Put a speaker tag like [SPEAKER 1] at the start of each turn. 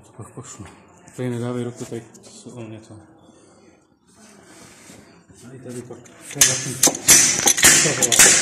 [SPEAKER 1] Pak pošlu. Tady nedávej ruku, tady o něco. Tady pak. To je zatím.